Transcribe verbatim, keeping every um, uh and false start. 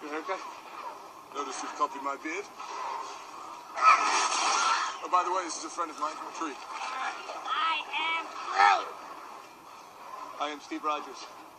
Good haircut? Notice you've copied my beard. Oh, by the way, this is a friend of mine, Tree. I am Groot! I am Steve Rogers.